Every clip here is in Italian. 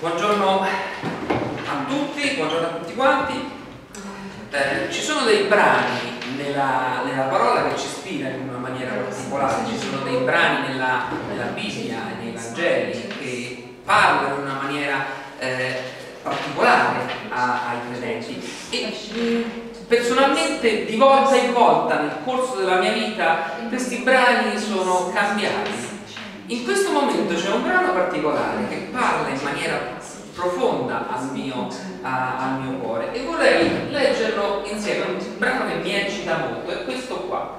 Buongiorno a tutti quanti. Ci sono dei brani nella parola che ci ispira in una maniera particolare, ci sono dei brani nella Bibbia e nei Vangeli che parlano in una maniera particolare ai credenti e personalmente di volta in volta nel corso della mia vita questi brani sono cambiati. In questo momento c'è un brano particolare che parla in maniera profonda al mio cuore e vorrei leggerlo insieme. È un brano che mi eccita molto, è questo qua.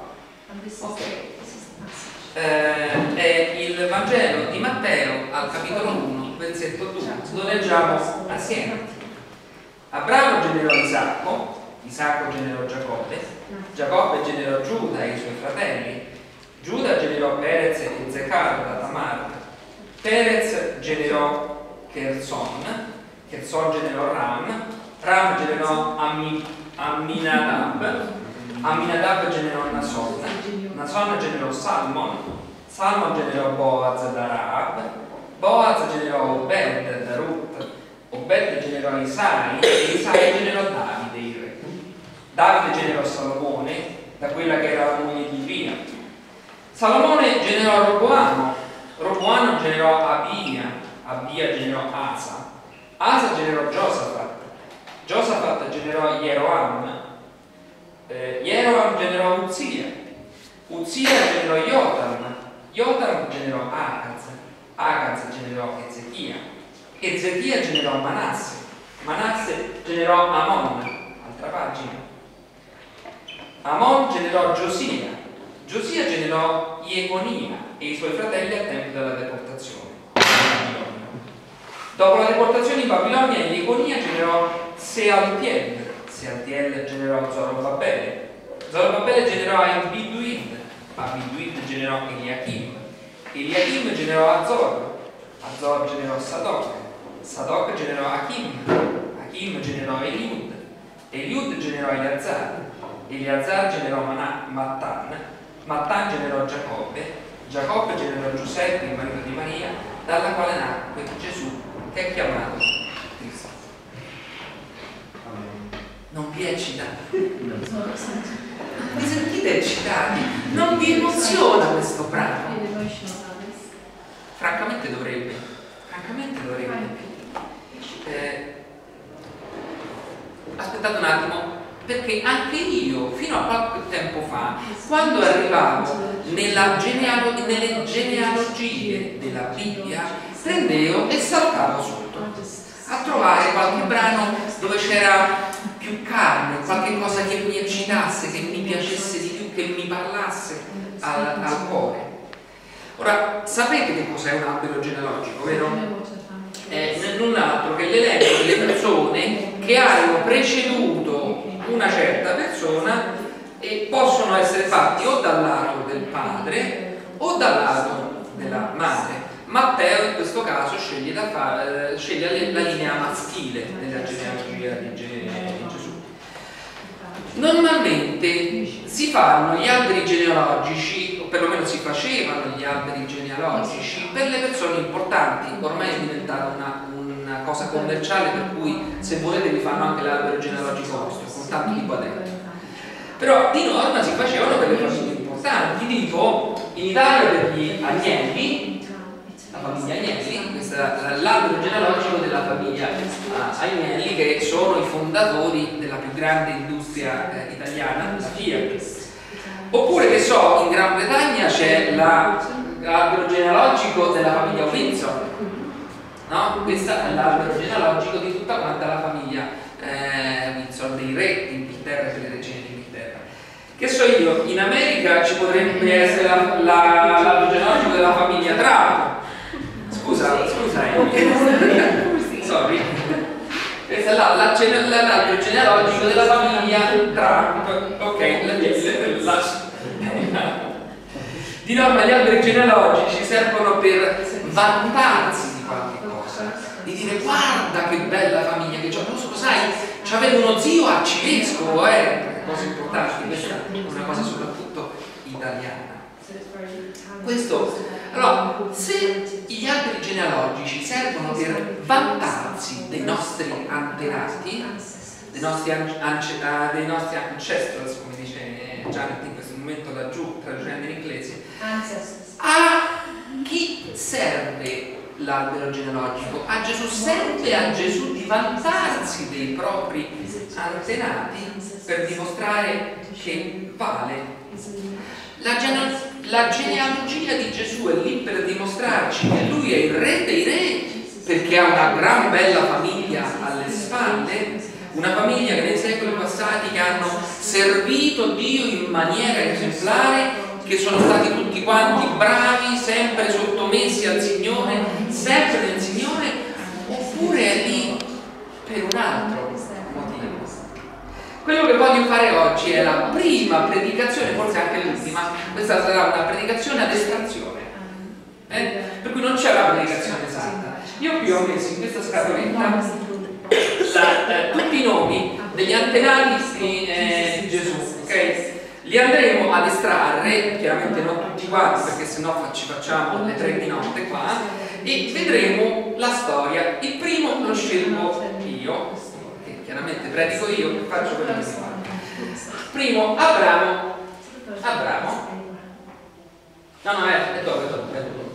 È il Vangelo di Matteo al capitolo 1, versetto 2. Lo leggiamo assieme. Abramo generò Isacco generò Giacobbe generò Giuda e i suoi fratelli. Giuda generò Perez e Zecar da Tamar. Perez generò Cherson generò Ram generò Amminadab generò Nason generò Salmon generò Boaz da Rahab. Boaz generò Obed da Ruth. Obed generò Isai e Isai generò Davide il re. Davide generò Salomone da quella che era la moglie di Uria. Salomone generò Roboano generò Abia generò Asa generò Giosafat generò Jeroam generò Uzia generò Jotam generò Acaz generò Ezechia generò Manasse generò altra pagina. Amon generò Giosia generò Jeconia e i suoi fratelli al tempo della deportazione in Babilonia. Dopo la deportazione in Babilonia, Jeconia generò Sealtiel generò Zorobabele generò Abiduid generò Eliachim generò Azor generò Sadoc generò Achim generò Eliud generò Eleazar generò Mattan generò Giacobbe generò Giuseppe, il marito di Maria, dalla quale nacque Gesù, che è chiamato Cristo. Non vi eccita? Vi sentite eccitati? Non vi emoziona questo brano? Francamente dovrebbe. Aspettate un attimo, perché anche io fino a qualche tempo fa, quando arrivavo nelle genealogie della Bibbia, prendevo e saltavo sotto a trovare qualche brano dove c'era più carne, qualche cosa che mi eccitasse, che mi piacesse di più, che mi parlasse al cuore. Ora, sapete che cos'è un albero genealogico, vero? È null'altro che l'elenco delle persone che hanno preceduto una certa persona e possono essere fatti o dal lato del padre o dal lato della madre. Matteo in questo caso sceglie la linea maschile nella genealogia di Gesù. Normalmente si fanno gli alberi genealogici, o perlomeno si facevano gli alberi genealogici per le persone importanti. Ormai è diventata una cosa commerciale, per cui se volete vi fanno anche l'albero genealogico vostro con tanti tipo dentro. Però di norma si facevano per le famiglie importanti, tipo in Italia per gli Agnelli, la famiglia Agnelli. Questo è l'albero genealogico della famiglia Agnelli, che sono i fondatori della più grande industria italiana, la Fiat. Oppure, che so, in Gran Bretagna c'è l'albero genealogico della famiglia Windsor, no? Questo è l'albero genealogico di tutta quanta la famiglia Windsor, dei re d'Inghilterra e delle regine d'Inghilterra. Che so io, in America ci potrebbe essere l'albero genealogico della famiglia Trump. Scusa, sorry. Questo è l'albero genealogico della famiglia Trump. Ok, di norma gli alberi genealogici servono per vantarsi di qualche cosa, di dire guarda che bella famiglia che c'ho, non so, sai, c'avevo uno zio arcivescovo, cosa importante. Questa è una cosa soprattutto italiana. Questo, allora, se gli alberi genealogici servono per vantarsi dei nostri antenati, dei nostri ancestors, come dice Janet in questo momento laggiù, traducendo in inglese, a chi serve l'albero genealogico? A Gesù. Serve a Gesù di vantarsi dei propri antenati per dimostrare che vale. La genealogia di Gesù è lì per dimostrarci che lui è il re dei re, perché ha una gran bella famiglia alle spalle, una famiglia che nei secoli passati che hanno servito Dio in maniera esemplare, che sono stati tutti quanti bravi, sempre sottomessi al Signore, sempre nel Signore, oppure è lì per un altro motivo. Quello che voglio fare oggi è la prima predicazione, forse anche l'ultima. Questa sarà una predicazione ad estrazione, per cui non c'è una predicazione esatta. Io qui ho messo in questa scatoletta tutti i nomi degli antenati di Gesù, ok? Li andremo ad estrarre, chiaramente non tutti quanti perché sennò ci facciamo le 3 di notte qua, e vedremo la storia. Il primo lo scelgo io, che chiaramente predico io e faccio quello che si fa. Primo, Abramo. No, è dopo.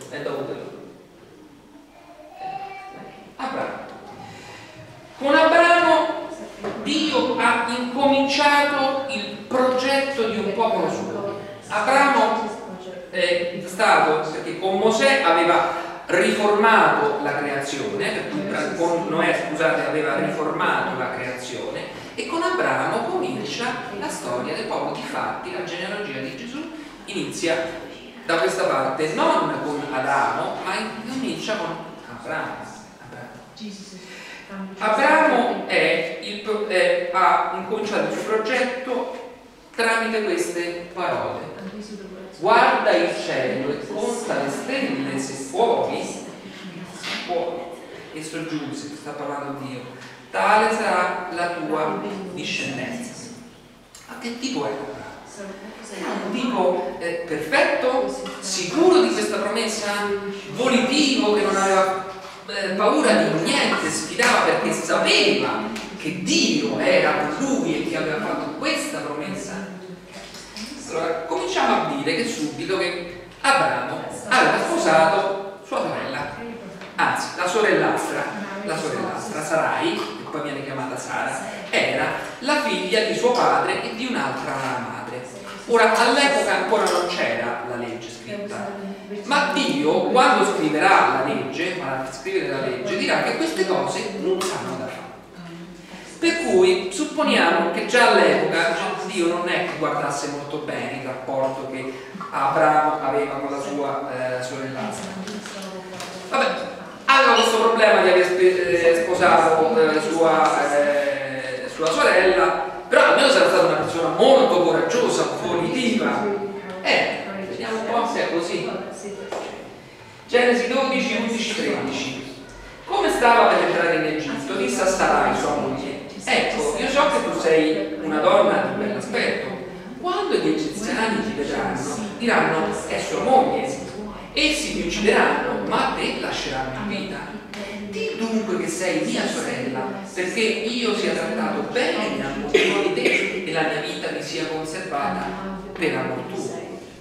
Abramo. Con Abramo Dio ha incominciato il progetto di un popolo suo. Abramo è stato, perché con Mosè aveva riformato la creazione, con Noè, scusate, aveva riformato la creazione, e con Abramo comincia la storia del popolo. Difatti la genealogia di Gesù inizia da questa parte, non con Adamo, ma comincia con Abramo. Abramo ha incominciato il suo progetto tramite queste parole: guarda il cielo e conta le stelle se puoi, e soggiunse, sta parlando Dio, tale sarà la tua discendenza. Ma che tipo è? Era un tipo perfetto, sicuro di questa promessa, volitivo, che non aveva paura di niente, sfidava perché sapeva che Dio era con lui e che aveva fatto questa promessa. Allora cominciamo a dire che subito che Abramo aveva sposato sua sorella, anzi la sorellastra Sarai, che poi viene chiamata Sara, era la figlia di suo padre e di un'altra madre. Ora all'epoca ancora non c'era la legge scritta, ma Dio, quando scriverà la legge, dirà che queste cose non sanno da fare. Per cui supponiamo che già all'epoca Dio non è che guardasse molto bene il rapporto che Abramo aveva con la sua sorellastra. Vabbè, aveva questo problema di aver sposato sua sorella, però almeno sarà stata una persona molto coraggiosa, volitiva. Vediamo un po' se è così. Genesi 12, 11, 13. Come stava per entrare in Egitto, disse a Sarai sua moglie: ecco, io so che tu sei una donna di bell'aspetto. Quando gli egiziani ti vedranno, diranno: è sua moglie. Essi ti uccideranno, ma a te lasceranno in vita. Di dunque che sei mia sorella, perché io sia trattato bene a motivo di te e la mia vita mi sia conservata per amor tuo.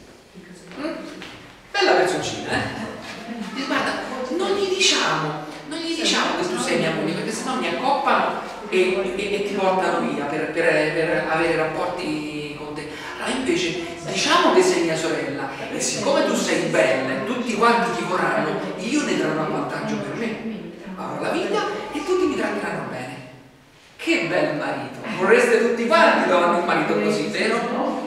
Bella personcina, Dice, guarda, non gli diciamo che tu sei mia moglie, perché sennò mi accoppano e ti portano via per avere rapporti con te. Allora invece diciamo che sei mia sorella, e siccome tu sei bella e tutti quanti ti vorranno, io ne trarrò vantaggio per me. Avrò la vita e tutti mi tratteranno bene. Che bel marito! Vorreste tutti quanti donne un marito così, vero?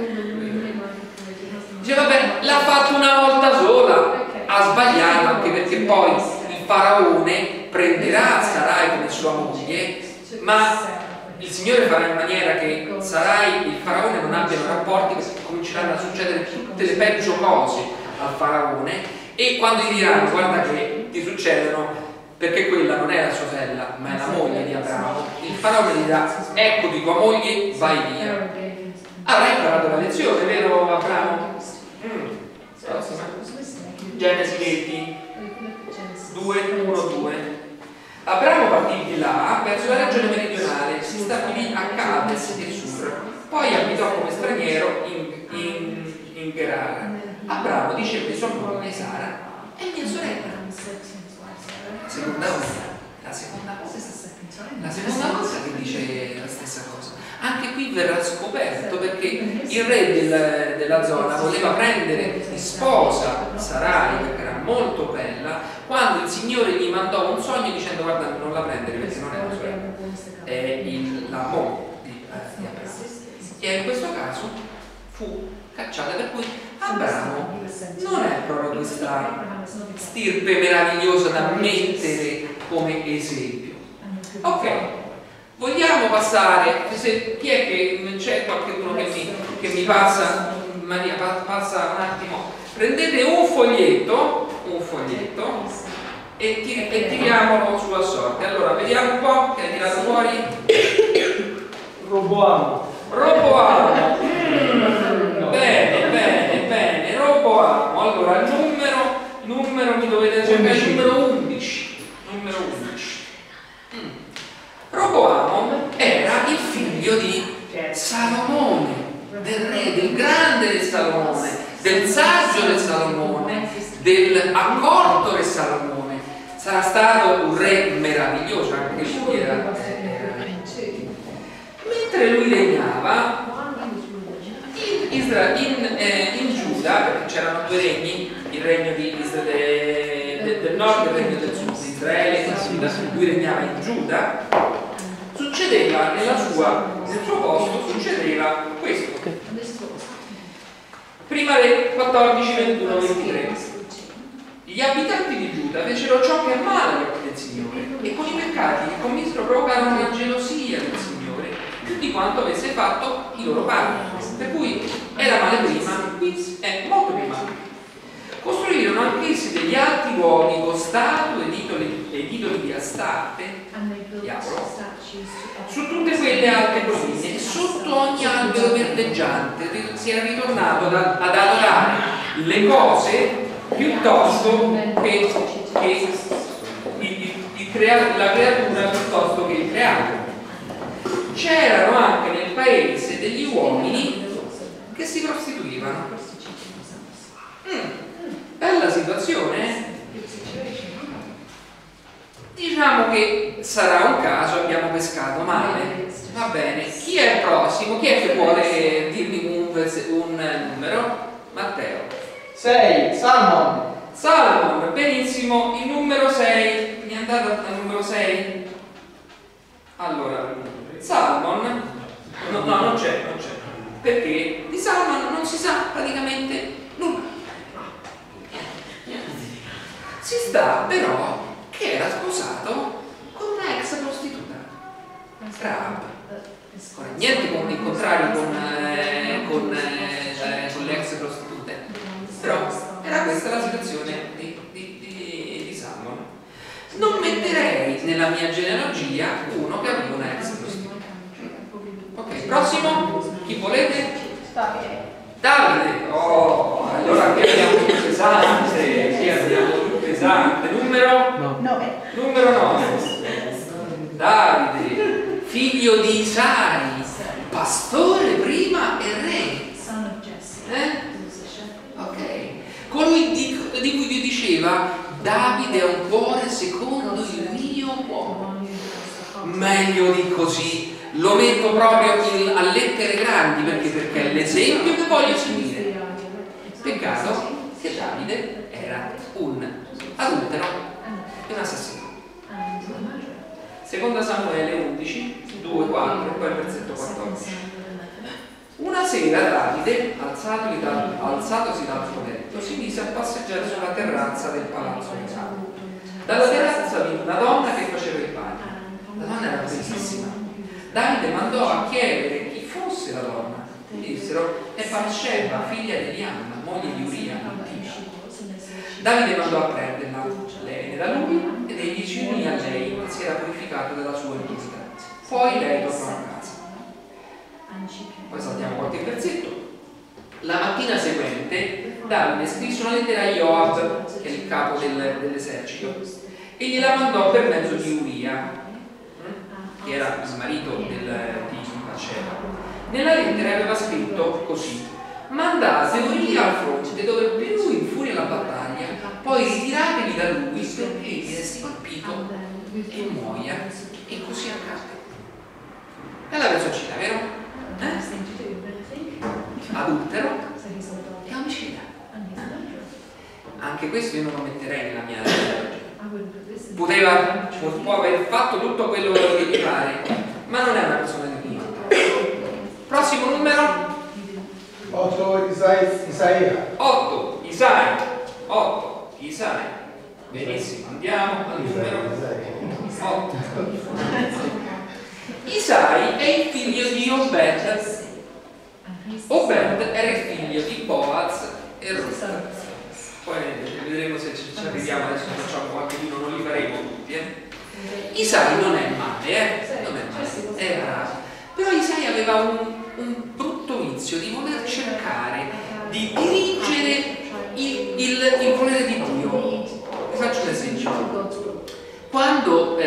Dice, vabbè, l'ha fatto una volta sola, ha sbagliato, anche perché poi il faraone prenderà Sarai come sua moglie, ma il Signore farà in maniera che Sarai e il faraone non abbiano rapporti, perché cominceranno a succedere tutte le peggio cose al faraone, e quando gli diranno: guarda che ti succedono, perché quella non è la sua sorella ma è la moglie di Abramo, il faraone gli dirà: eccoti tua moglie, vai via. Avrai imparato la lezione, vero Abramo? Genesi 20 2, 1, 2. Abramo partì qui verrà scoperto perché il re della zona voleva prendere in sposa Sarai perché era molto bella, quando il Signore gli mandò un sogno dicendo guarda non la prendere perché non è la sorella, è la moglie di Abramo, e in questo caso fu cacciata, per cui Abramo non è proprio questa stirpe meravigliosa da mettere come esempio. Ok, vogliamo passare, chi è che c'è qualcuno che mi passa, Maria passa un attimo, prendete un foglietto e tiriamolo sulla sorte. Allora vediamo un po' che hai tirato fuori. Roboamo. Bene, Roboamo. Allora il numero mi dovete cercare il numero 11. Roboamo era il figlio di Salomone, del grande re Salomone, del saggio re Salomone, del accorto re Salomone. Sarà stato un re meraviglioso, anche lui era. Mentre lui regnava in Giuda, perché c'erano due regni, il regno del nord e il regno del sud, Israele, lui regnava in Giuda, succedeva nel suo posto succedeva questo. Prima del 14, 21, 23. Gli abitanti di Giuda fecero ciò che è male agli occhi del Signore e con i peccati che commisero provocarono la gelosia del Signore più di quanto avesse fatto i loro padri, per cui era male prima, qui è molto più male. Costruirono anch'essi degli alti luoghi con statue ed idoli di Astarte, diavolo, su tutte quelle alte colline e sotto ogni albero verdeggiante si era ritornato ad adorare le cose piuttosto che la creatura piuttosto che il creato. C'erano anche nel paese degli uomini che si prostituivano. Bella situazione, Diciamo che sarà un caso, abbiamo pescato male. Va bene, chi è il prossimo? Chi è che vuole dirmi un numero? Matteo. 6, Salmon. Salmon, benissimo, il numero 6. Mi è andato al numero 6? Allora, Salmon, no, non c'è. Perché di Salmon non si sa praticamente nulla. Si sta però che era sposato con una ex prostituta, Rahab. Niente con il contrario con le ex prostitute, però era questa la situazione di Salmon. Non metterei nella mia genealogia uno che aveva una ex prostituta. Ok, prossimo, chi volete? Davide. Oh, allora qui abbiamo più pesante, numero 9. Davide, figlio di Isai, pastore prima e re. Ok, colui di cui Dio diceva: Davide ha un cuore secondo il mio cuore. Meglio di così, lo metto proprio a lettere grandi perché è l'esempio che voglio seguire. Peccato che Davide era un adultero e un assassino. Seconda Samuele 11, 2, 4 e poi il versetto 14. Una sera Davide, alzatosi dal suo letto, si mise a passeggiare sulla terrazza del palazzo reale. Dalla terrazza vide una donna che faceva il bagno. La donna era bellissima. Davide mandò a chiedere chi fosse la donna. Gli dissero: è Batsheba, figlia di Eliam, moglie di Uria, Ittita. Davide mandò a prenderla, lei era lui, ed egli si unì a lei e si era purificato della sua impurità. Poi lei tornò a casa. Poi saltiamo qualche versetto. La mattina seguente Davide scrisse una lettera a Joab, che è il capo dell'esercito, e gliela mandò per mezzo di Uria, che era il marito di Batsheba. Nella lettera aveva scritto così: mandate Uria al fronte dove più infuria la battaglia, poi ritiratevi da lui perché egli resti colpito e muoia. E così accade. È la versioncina, vero? anche questo io non lo metterei nella mia può aver fatto tutto quello che gli pare, ma non è una persona di Dio. Prossimo numero 8 Isaia. 8 Isaia. 8 Isaia. Benissimo, andiamo al numero 8. Isai è il figlio di Obed. Obed era il figlio di Boaz e Ruth. Poi vedremo se ci arriviamo, adesso facciamo qualche video, non li faremo tutti. Isai non è male, non è male, è bravo. Però Isai aveva un brutto vizio di voler cercare di dirigere il volere di Dio. Vi faccio un esempio. Quando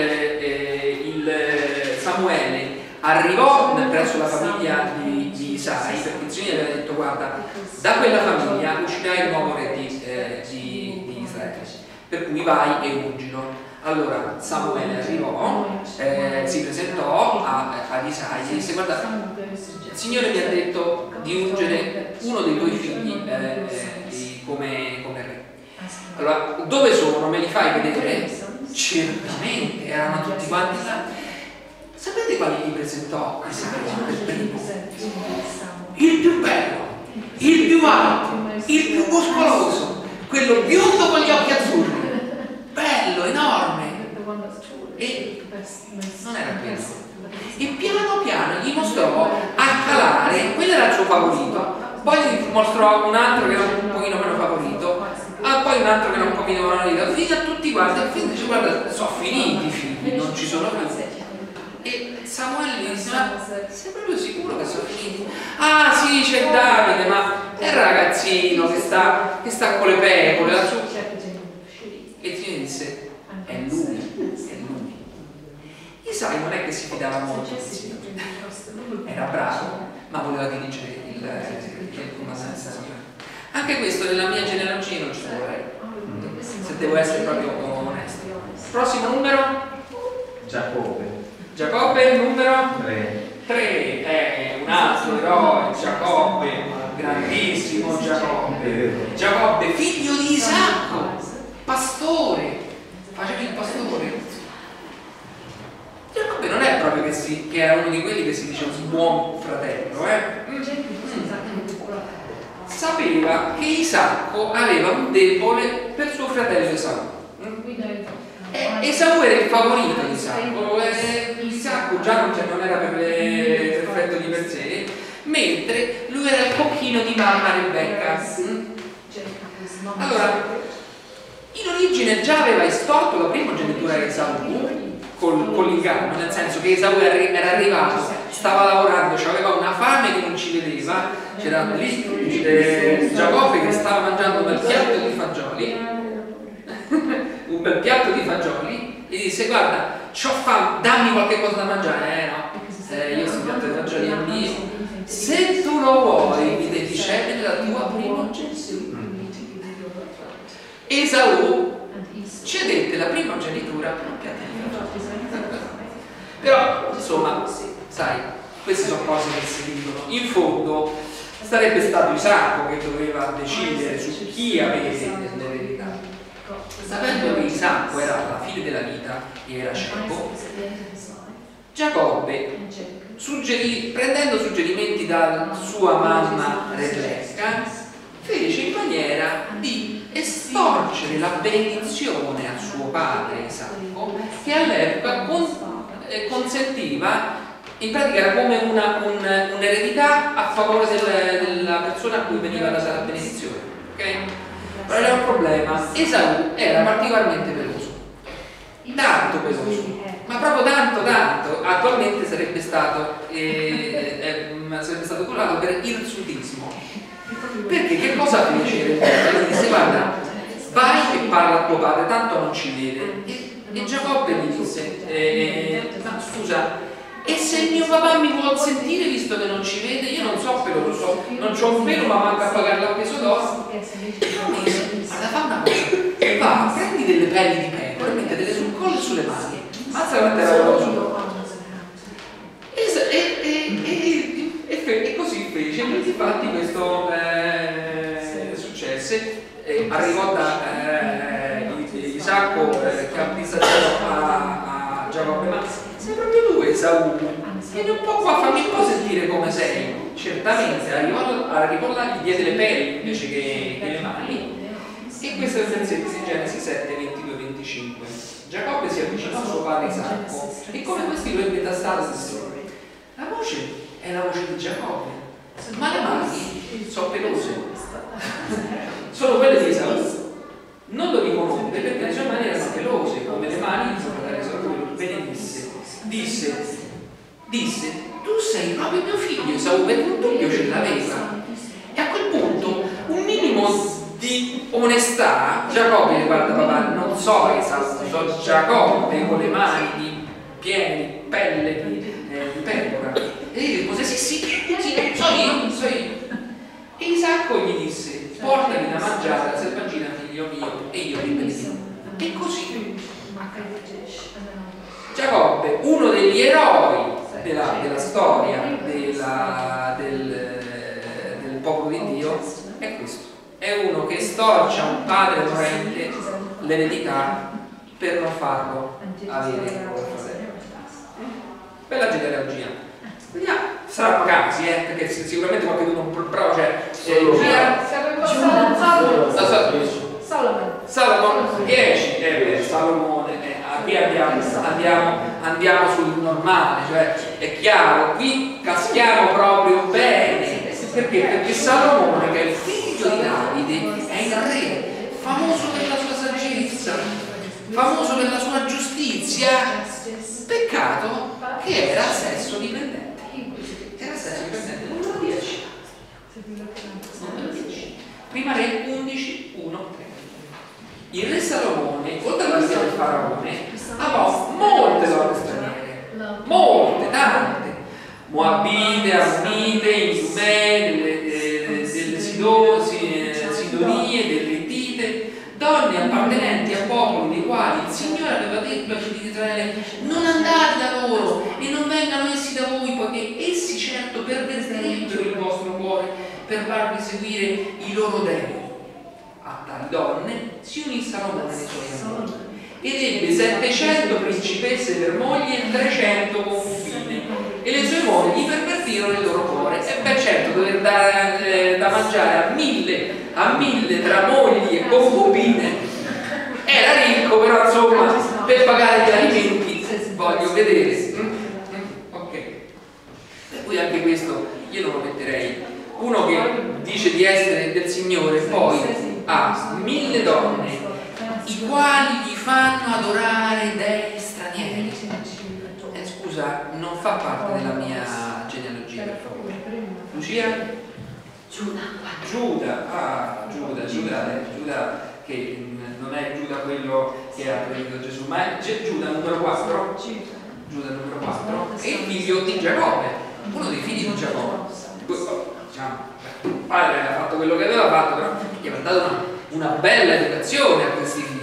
Samuele arrivò presso la famiglia di Isai, perché il Signore aveva detto: guarda, da quella famiglia uscirai il nuovo re di Israele, per cui vai e ungilo. Allora Samuele arrivò, si presentò ad Isai e disse: guarda, il Signore mi ha detto di ungere uno dei tuoi figli come re. Allora, dove sono? Me li fai vedere? Certamente, erano tutti quanti là. Sapete quali gli presentò Isai per primo? Il più bello, il più alto, il più muscoloso, quello biondo con gli occhi azzurri, bello, enorme. E non era quello. E piano piano gli mostrò a calare, quello era il suo favorito, poi gli mostrò un altro che era un pochino meno favorito, poi un altro che era un pochino meno favorito, fino a tutti quanti, e dice: guarda, sono finiti i figli, non ci sono più. E Samuele gli disse: ma sei proprio sicuro che sono finiti? Ah sì, c'è Davide, ma è il ragazzino che sta con le pecore lassù. E il Signore disse: è lui, è lui. Isai non è che si fidava molto del Signore, era bravo, ma voleva dirigere il comandante Samuele. Anche questo nella mia genealogia non ci vorrei, se devo essere proprio onesto. Prossimo numero? Giacobbe, numero 3, è un altro eroe, Giacobbe, grandissimo Giacobbe. Giacobbe, figlio di Isacco, pastore, faceva il pastore. Giacobbe non è proprio che era uno di quelli che si diceva buon fratello, Sapeva che Isacco aveva un debole per suo fratello Esaù. Esaù era il favorito di Isacco, Isacco già non era perfetto di per sé, mentre lui era il cocchino di mamma Rebecca. Allora, in origine già aveva estorto la primogenitura di Esaù con l'inganno, nel senso che Esaù era arrivato, stava lavorando, aveva una fame che non ci vedeva, c'era lì Giacobbe che stava mangiando un bel piatto di fagioli, un bel piatto di fagioli, e disse: guarda, c'ho fame, dammi qualche cosa da mangiare. No, io questo piatto di fagioli è mio, se tu lo vuoi mi devi cedere la tua primogenitura. Esaù cedette la primogenitura per un piatto di fagioli. Però insomma, sai, queste sono cose che si dicono. In fondo sarebbe stato Isacco che doveva decidere su chi aveva l'eredità. Sapendo che Isacco era la fine della vita e era cieco, Giacobbe, prendendo suggerimenti da sua mamma Rebecca, fece in maniera di estorcere la benedizione a suo padre Isacco, che all'epoca consentiva, in pratica era come un'eredità a favore della persona a cui veniva data la benedizione. Okay? Però era un problema: Esaù era particolarmente peloso, tanto peloso, ma proprio tanto, attualmente sarebbe stato curato per irsutismo. Perché che cosa fece Rebecca? Gli disse: guarda, vai e parla a tuo padre, tanto non ci vede. E Giacobbe gli disse: ma scusa, e se mio papà mi vuol sentire visto che non ci vede? Io non so peloso, non c'ho un pelo, ma manca a pagarlo a peso d'oro. Guarda, fa una cosa, va, prendi delle pelli di pecora e mettetele sul collo e sulle mani, mazza quanto era peloso. E così fece. Infatti questo successe, arrivò da Isacco che ha pristaggiato a Giacobbe, ma sei proprio tu Esaù, vieni un po' qua, fammi un po' sentire come sei. Certamente arrivò là, gli diede le pelli invece che le mani, e questo è il versetto di Genesi 7, 22-25. Giacobbe si avvicinò a suo padre Isacco e come questi lo ebbe tastato disse: la voce è la voce di Giacobbe, ma le mani sono pelose, sono quelle di Esaù. Non lo riconobbe perché le sue mani erano pelose come le mani di suo fratello Esaù. Benedisse, disse: tu sei proprio mio figlio Esaù, perché un dubbio ce l'aveva. E a quel punto un minimo di onestà, Giacobbe guarda papà, non so Esaù, so Giacobbe con le mani piene di pelle di pecora. E gli rispose: sì, so io. E Isacco gli disse: portami da mangiare la selvaggina, figlio mio, e io ti benedirò. E così Giacobbe, uno degli eroi della storia del popolo di Dio, è questo. È uno che storcia un padre morente l'eredità per non farlo avere un fratello. Bella genealogia. Vediamo, saranno casi, perché sicuramente qualcuno non bravo, Salomone 10, Salomone, qui andiamo sul normale, cioè è chiaro, qui caschiamo proprio bene. Perché Salomone, che è il figlio di Davide, è il re, famoso per la sua saggezza, famoso per la sua giustizia. Peccato che era sesso dipendente. Era sesso dipendente. Numero 10. Numero 10. Prima re 11, 1, 3. Il re Salomone, oltre alla vita del faraone, aveva molte donne straniere, molte, tante. Moabite, Ammite, Idumee, delle Sidonie, delle Ittite, donne appartenenti a popoli dei quali il Signore aveva detto ai figli di Israele: non andate da loro e non vengano essi da voi, poiché essi certo pervertirebbero il vostro cuore per farvi seguire i loro dei. A tali donne si unì Salomone nei suoi amori ed ebbe 700 principesse per mogli e 300 concubine, e le sue mogli pervertirono il loro cuore. E beh, certo, dover dare da mangiare a mille tra mogli e concubine, era ricco, però insomma per pagare gli alimenti voglio vedere. Ok, per cui anche questo io non lo metterei. Uno che dice di essere del Signore poi ha 1000 donne i quali gli fanno adorare dei stranieri. Scusa, non fa parte della mia genealogia, per favore. Lucia? Giuda, che non è Giuda quello che ha predito Gesù, ma è Giuda numero 4. Giuda numero 4 è il figlio di Giacobbe, uno dei figli di Giacobbe. Diciamo, il padre aveva fatto quello che aveva fatto, però gli aveva dato una bella educazione a questi figli.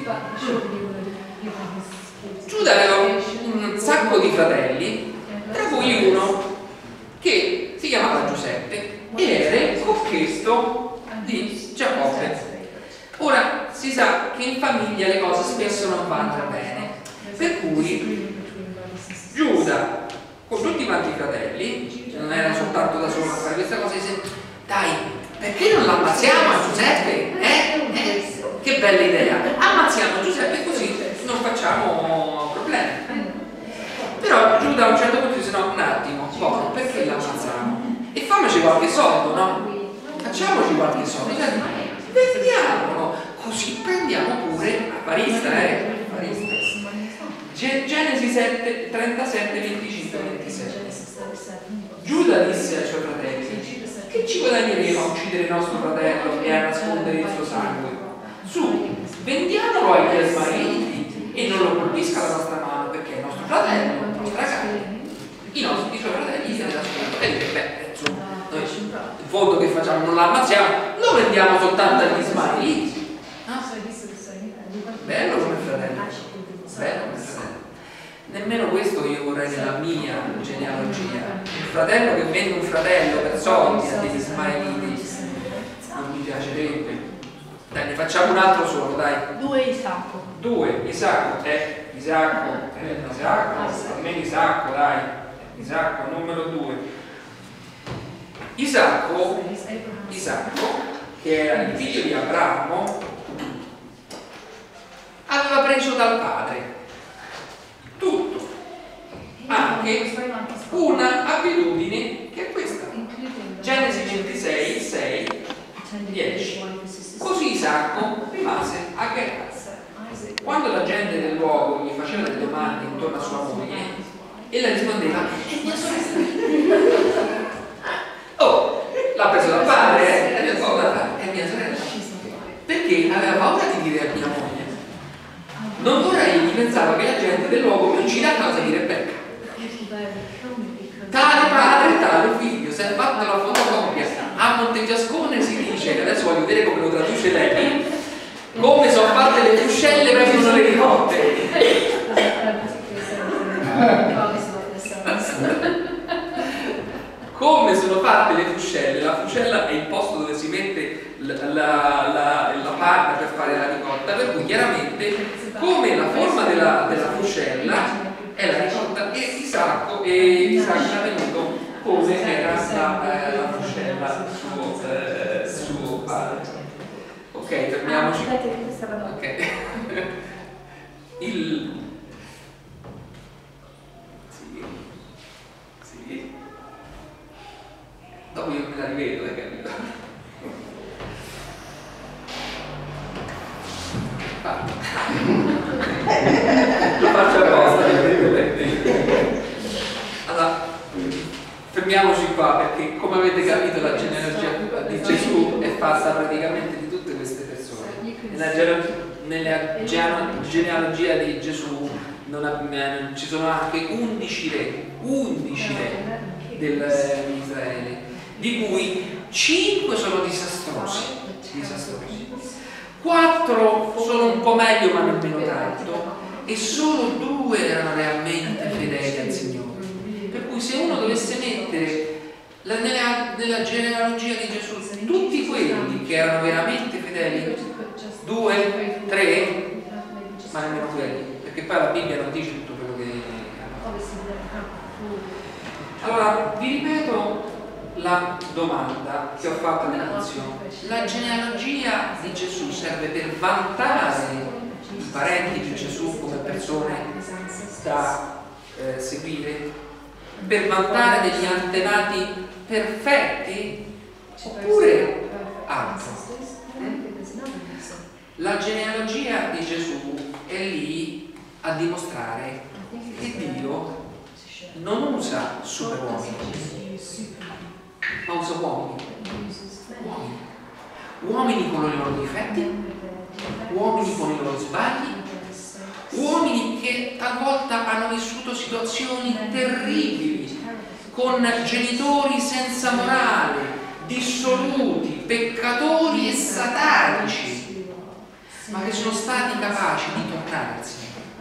Giuda aveva un sacco di fratelli, tra cui uno che si chiamava Giuseppe e era il cocchetto di Giacobbe. Ora si sa che in famiglia le cose spesso non vanno bene, per cui Giuda con tutti quanti i fratelli, non era soltanto da solo a fare questa cosa, dice: dai, perché non l'ammazziamo a Giuseppe? Che bella idea, ammazziamo Giuseppe così non facciamo problemi. Però Giuda a un certo punto dice: no, un attimo, buono, perché l'ammazziamo? E fammici qualche soldo, no? Facciamoci qualche soldo, vendiamolo, così prendiamo pure Affarista, Affarista. Genesi 7, 37, 25, 27. Giuda disse ai suoi fratelli: che ci guadagneremo a uccidere il nostro fratello e a nascondere il suo sangue? Su, vendiamolo ai tuoi ismaeliti e non lo colpisca la nostra mano, perché è il nostro fratello, la nostra carne. I suoi fratelli se ne nascondono. E dice: beh, insomma, noi il fondo che facciamo non l'ammazziamo, lo vendiamo soltanto agli ismaeliti. Bello come fratello. Bello come fratello. Nemmeno questo io vorrei nella mia genealogia. Il fratello che vende un fratello per soldi a degli ismaeliti non mi piacerebbe. Dai, ne facciamo un altro solo, dai. 2 Isacco. 2, Isacco, almeno Isacco, dai. Isacco, numero 2. Isacco, che era il figlio di Abramo, aveva preso dal padre tutto, anche una abitudine che è questa. Genesi 26, 6, 10. Così Isacco rimase a Gerar. Quando la gente del luogo gli faceva delle domande intorno a sua moglie, ella rispondeva: è mia sorella. Oh, l'ha preso dal padre, è mia sorella. Perché aveva paura di dire a mia moglie. Non vorrei, pensava che la gente del luogo mi uccida a causa di Rebecca. Tale padre, tale figlio, si è fatto la fotocopia. A Montefiascone si dice, adesso voglio vedere come lo traduce lei, come sono fatte le fuscelle che sono le ricotte. Come sono fatte le fuscelle? La fuscella è il posto dove si mette la panna per fare la ricotta, per cui chiaramente come la forma della fuscella è la ricotta, e Isacco era venuto come era la fuscella suo padre. Ok, fermiamoci. Ok. Sì. Dopo io me la rivedo, capito? Lo faccio apposta. Allora, fermiamoci qua, perché come avete capito la genealogia di Gesù è fatta praticamente di tutte queste persone. Nella genealogia di Gesù ci sono anche 11 re di Israele, di cui 5 sono disastrosi, 4 sono un po' meglio ma nemmeno tanto, e solo 2 erano realmente fedeli al Signore. Per cui se uno dovesse mettere nella genealogia di Gesù tutti quelli che erano veramente fedeli, 2, 3, ma nemmeno quelli, perché poi la Bibbia non dice tutto quello che allora vi ripeto la domanda che ho fatto all'inizio. La genealogia di Gesù serve per vantare i parenti di Gesù come persone da seguire, per vantare degli antenati perfetti, oppure altro? La genealogia di Gesù è lì a dimostrare che Dio non usa superuomini, ma usa uomini con i loro difetti, uomini con i loro sbagli, uomini che talvolta hanno vissuto situazioni terribili, con genitori senza morale, dissoluti, peccatori e satanici, ma che sono stati capaci di tornare al Signore.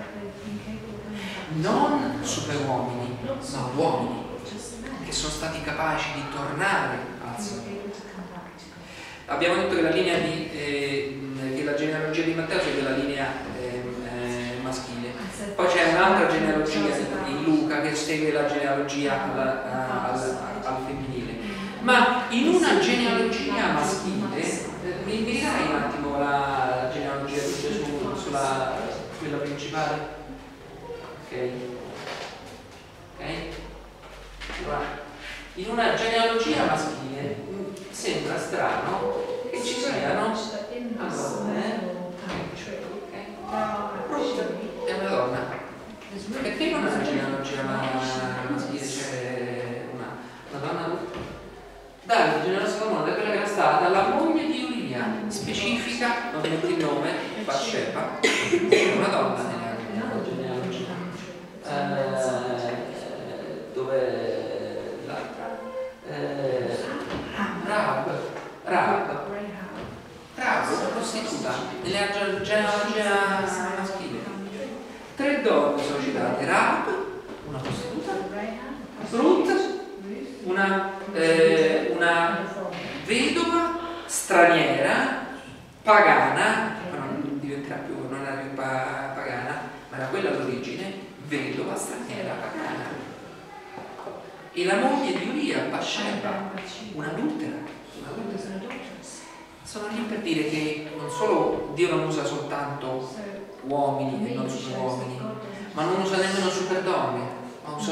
Non superuomini, ma uomini che sono stati capaci di tornare al Signore. Abbiamo detto che la linea che la genealogia di Matteo segue la linea maschile. Poi c'è un'altra genealogia in Luca che segue la genealogia al femminile. Ma in una genealogia maschile, mi dirai un attimo la genealogia di Gesù sulla quella principale? Ok? Allora, in una genealogia maschile sembra strano che ci siano è una donna. Perché in una genealogia maschile c'è una donna? Davide, genealogia Salomone, è quella che era stata la moglie di Uria, specifica, non mette il nome, Bathsheba, è una donna nella genealogia. Dove l'altra? Rahab, una prostituta nella genealogia maschile. 3 donne sono citate: Rahab, una prostituta, Ruth, una vedova straniera, pagana, e la moglie di Uria, Batsheba, un'adultera. Sono lì per dire che non solo Dio non usa soltanto uomini e non super uomini, ma non usa nemmeno super donne, ma usa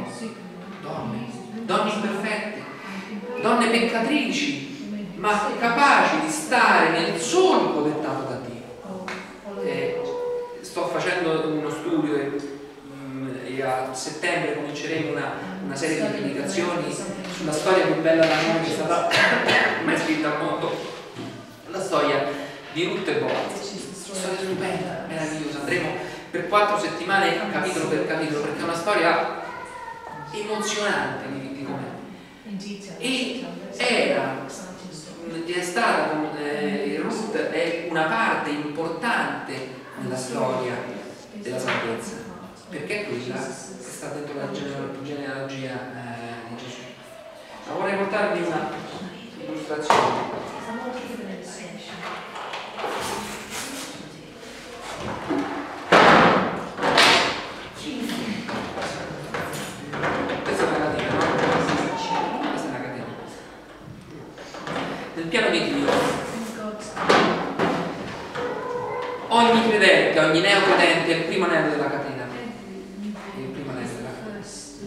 donne imperfette, donne peccatrici, ma capaci di stare nel solco dettato da Dio. Sto facendo uno studio e a settembre cominceremo una serie di predicazioni sulla storia più bella d'amore che è stata mai scritta al mondo, la storia di Ruth e Boaz. Storia stupenda, meravigliosa. Andremo per 4 settimane capitolo per capitolo, perché è una storia emozionante di come. E è stata Ruth è una parte importante nella storia della salvezza, perché quella è stata dentro la genealogia di Gesù. Ma vorrei portarvi una illustrazione. Questa è una catena, no? Questa è una catena. Nel piano di Dio ogni credente, ogni neocredente è il primo anello della catena. È il primo anello della catena.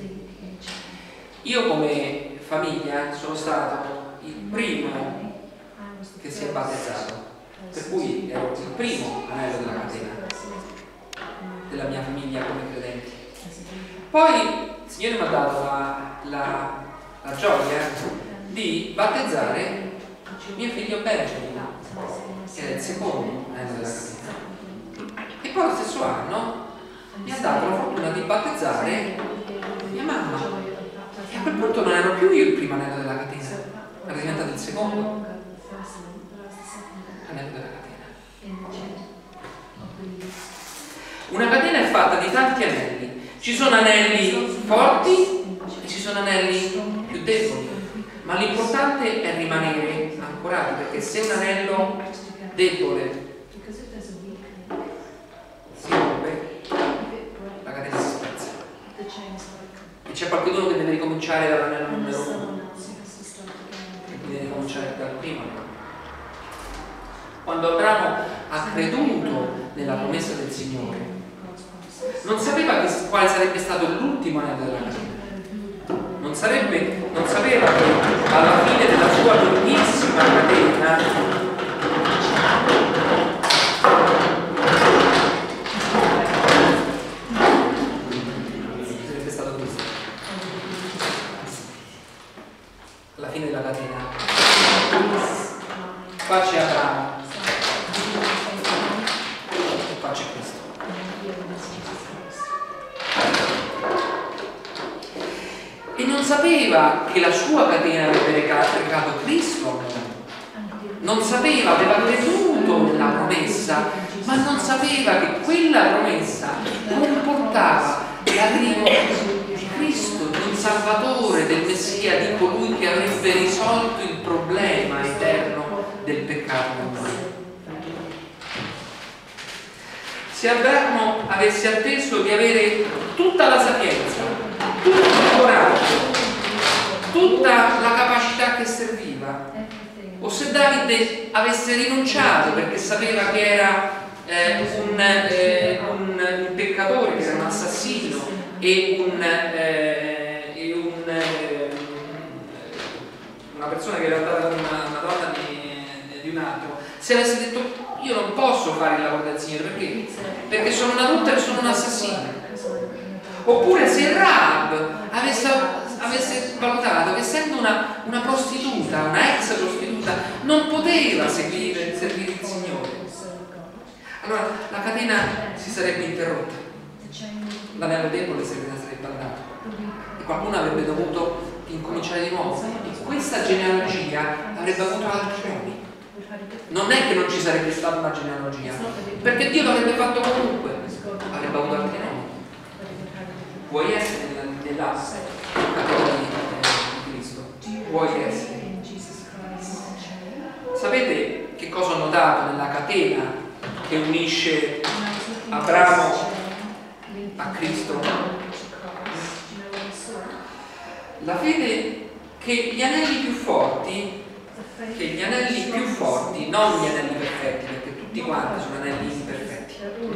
Io come famiglia sono stato il primo che si è battezzato, per cui ero il primo anello della catena della mia famiglia come credenti. Poi il Signore mi ha dato la gioia di battezzare mio figlio Benjamin, che era il secondo anello della catena. E poi lo stesso anno mi ha dato la fortuna di battezzare mia mamma. E a quel punto non ero più io il primo anello della catena, era diventato il secondo anello della catena. Una catena è fatta di tanti anelli. Ci sono anelli forti e ci sono anelli più deboli, ma l'importante è rimanere ancorati, perché se un anello debole si rompe, la catena si spezza. E c'è qualcuno che deve ricominciare dall'anello numero 1, e quindi deve cominciare dal primo anello. Quando Abramo ha creduto nella promessa del Signore, non sapeva quale sarebbe stato l'ultimo anello della catena. Non sapeva che alla fine della sua lunghissima catena sarebbe stato questo. Alla fine della catena qua c'è Abramo e qua c'è questo. E non sapeva che la sua catena avrebbe recato Cristo, non sapeva, aveva creduto nella promessa, ma non sapeva che quella promessa comportava l'arrivo di Cristo, di un Salvatore, del Messia, di colui che avrebbe risolto il problema eterno del peccato umano. Se Abramo avesse atteso di avere tutta la sapienza, tutto il coraggio, tutta la capacità che serviva, o se Davide avesse rinunciato perché sapeva che era un peccatore, che era un assassino e una persona che era andata con una donna di un altro, se avesse detto io non posso fare il lavoro del Signore perché sono un adulto e sono un assassino. Oppure se Rahab avesse valutato che essendo una prostituta, una ex prostituta, non poteva servire il Signore, allora la catena si sarebbe interrotta, l'anello debole se ne sarebbe andato e qualcuno avrebbe dovuto incominciare di nuovo, e questa genealogia avrebbe avuto altri nomi. Non è che non ci sarebbe stata una genealogia, perché Dio l'avrebbe fatto comunque, avrebbe avuto altri nomi. Vuoi essere nella catena di Cristo? Vuoi essere? Sapete che cosa ho notato nella catena che unisce Abramo a Cristo? La fede che gli anelli più forti, non gli anelli perfetti, perché tutti quanti sono anelli imperfetti,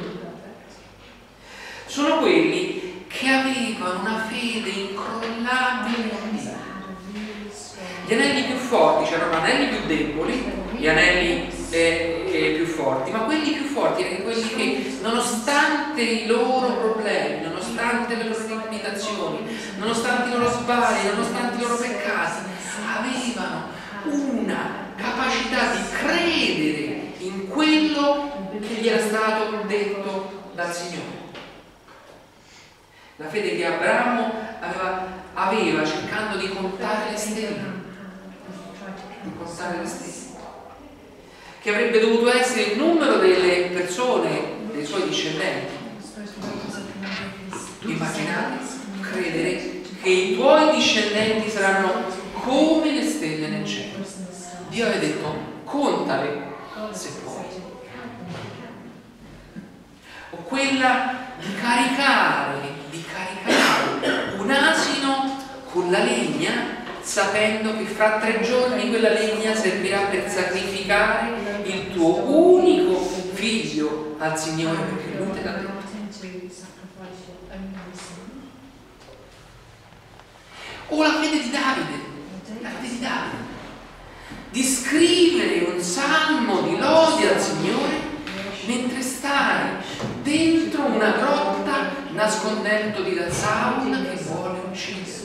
sono quelli che avevano una fede incrollabile in Dio. Gli anelli più forti, c'erano anelli più deboli, gli anelli più forti, ma quelli più forti erano quelli che, nonostante i loro problemi, nonostante le loro limitazioni, nonostante i loro sbagli, nonostante i loro peccati, avevano una capacità di credere in quello che gli era stato detto dal Signore. La fede che Abramo aveva cercando di contare le stelle, che avrebbe dovuto essere il numero delle persone, dei suoi discendenti. Immaginate, credere che i tuoi discendenti saranno come le stelle nel cielo. Dio aveva detto: contale se puoi. O quella di caricare un asino con la legna, sapendo che fra 3 giorni quella legna servirà per sacrificare il tuo unico figlio al Signore, perché Lui te l'ha detto. O la fede di Davide, di scrivere un salmo di lode al Signore mentre stai dentro una grotta nascondendoti da Saul che vuole ucciderti.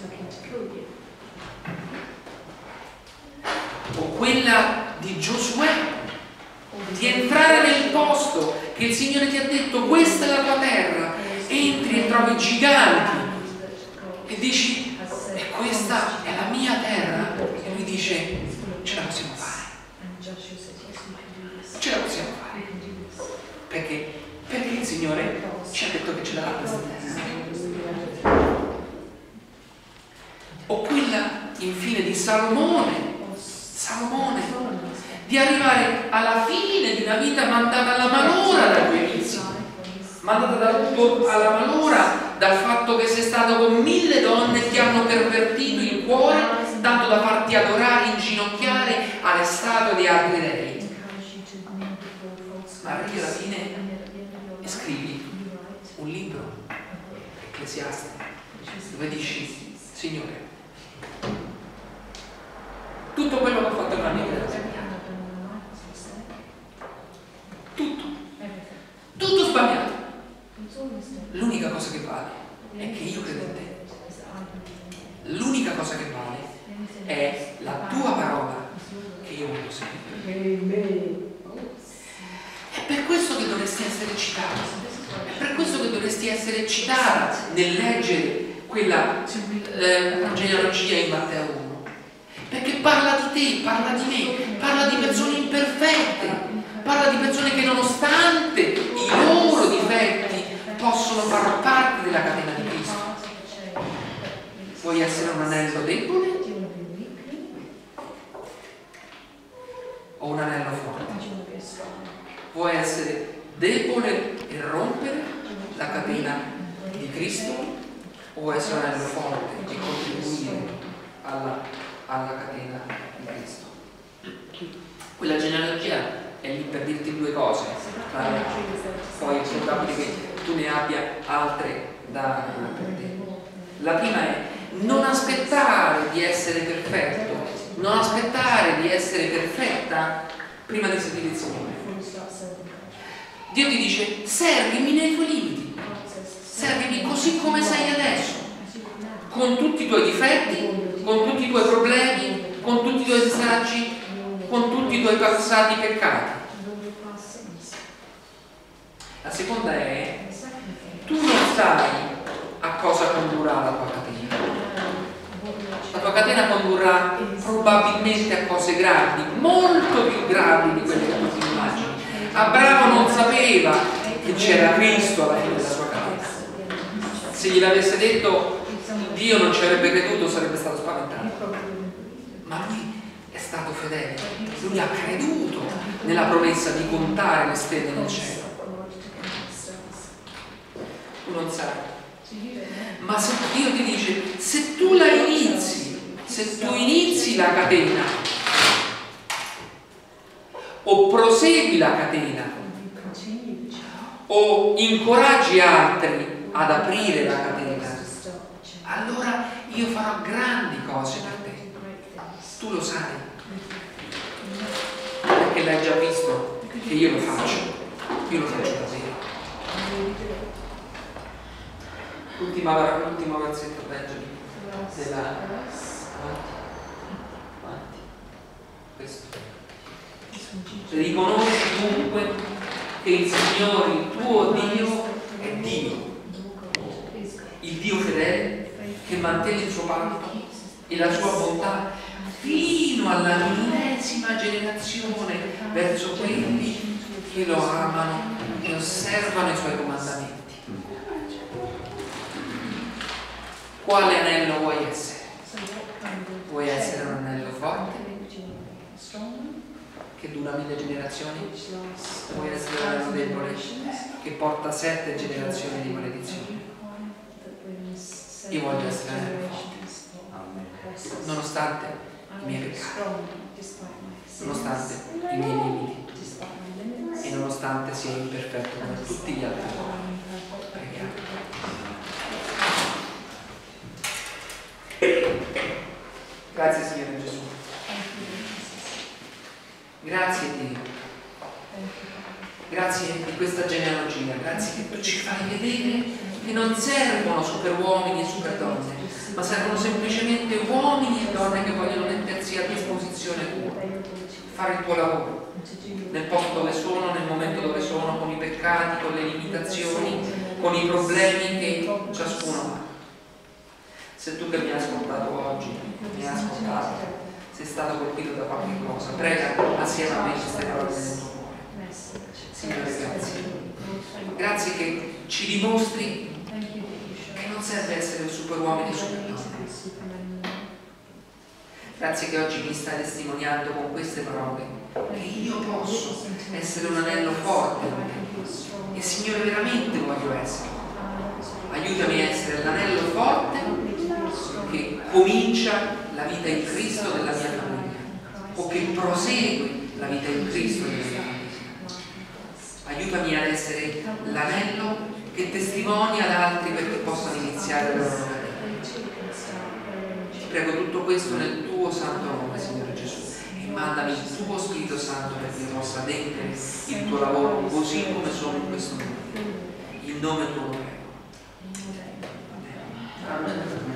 O quella di Giosuè, di entrare nel posto che il Signore ti ha detto: questa è la tua terra, entri e trovi giganti e dici: e questa è la mia terra, e lui dice: ce la possiamo fare, perché il Signore ci ha detto che ce l'ha questa terra. O quella infine di Salomone, di arrivare alla fine di una vita mandata alla malora dai tuoi inizi, mandata alla malora dal fatto che sei stato con 1000 donne che ti hanno pervertito il cuore, tanto da farti adorare, inginocchiare alle statue di altri dei. Ma arrivi alla fine e scrivi un libro, Ecclesiaste, dove dici: Signore, tutto quello che ho fatto in anni tutto sbagliato, l'unica cosa che vale è che io credo in te, l'unica cosa che vale è la tua parola che io voglio seguire. È per questo che dovresti essere eccitato, è per questo che dovresti essere eccitata nel leggere quella genealogia in Matteo 1, perché parla di te, parla di me, parla di persone imperfette, parla di persone che nonostante i loro difetti possono far parte della catena di Cristo. Vuoi essere un anello debole o un anello forte? Vuoi essere debole e rompere la catena di Cristo, o vuoi essere un anello forte e contribuire alla catena di Cristo? Quella genealogia è lì per dirti 2 cose, poi è probabile che tu ne abbia altre da te. La prima è: non aspettare di essere perfetto, non aspettare di essere perfetta prima di servire il Signore. Dio ti dice: servimi nei tuoi limiti, servimi così come sei adesso, con tutti i tuoi difetti, con tutti i tuoi problemi, con tutti i tuoi disagi, con tutti i tuoi passati peccati. La seconda è: tu non sai a cosa condurrà la tua catena. La tua catena condurrà probabilmente a cose grandi, molto più grandi di quelle che tu ti immagini. Abramo non sapeva che c'era Cristo alla fine della sua catena. Se gliel'avesse detto, Dio non ci avrebbe creduto, sarebbe stato spaventato. Ma lui è stato fedele, lui ha creduto nella promessa di contare le stelle nel cielo. Tu non sai, Ma se Dio ti dice, se tu la inizi, se tu inizi la catena o prosegui la catena o incoraggi altri ad aprire la catena, allora io farò grandi cose per te. Tu lo sai, perché l'hai già visto che io lo faccio davvero. L'ultimo versetto, Benjamin, avanti. Questo. Riconosci dunque che il Signore, il tuo Dio, è Dio, il Dio fedele che mantenne il suo patto e la sua bontà fino alla 1000ª generazione verso quelli che lo amano e osservano i suoi comandamenti. Quale anello vuoi essere? Vuoi essere un anello forte che dura 1000 generazioni? Vuoi essere un anello debole che porta 7 generazioni di maledizione? Io voglio essere un anello forte, nonostante i miei peccati, nonostante i miei limiti e nonostante sia imperfetto come tutti gli altri. Preghiamo. Grazie Signore Gesù. Grazie Dio. Grazie di questa genealogia, grazie che tu ci fai vedere che non servono super uomini e super donne, ma servono semplicemente uomini e donne che vogliono mettersi a disposizione tua, fare il tuo lavoro, nel posto dove sono, nel momento dove sono, con i peccati, con le limitazioni, con i problemi che ciascuno ha. Se tu che mi hai ascoltato oggi, mi hai ascoltato, sei stato colpito da qualche cosa, prega assieme a me queste parole nel tuo cuore. Signore, grazie. Grazie che ci dimostri che non serve essere super uomini e super donne. Grazie che oggi mi stai testimoniando con queste parole che io posso essere un anello forte e Signore veramente voglio essere. Aiutami a essere l'anello forte che comincia la vita in Cristo della mia famiglia o che prosegue la vita in Cristo della mia famiglia. Aiutami ad essere l'anello che testimonia ad altri perché possano iniziare la loro vita. Ti prego tutto questo nel tuo santo nome, Signore Gesù, e mandami il tuo Spirito Santo perché possa adempiere il tuo lavoro così come sono in questo momento. In nome tuo prego. Amen.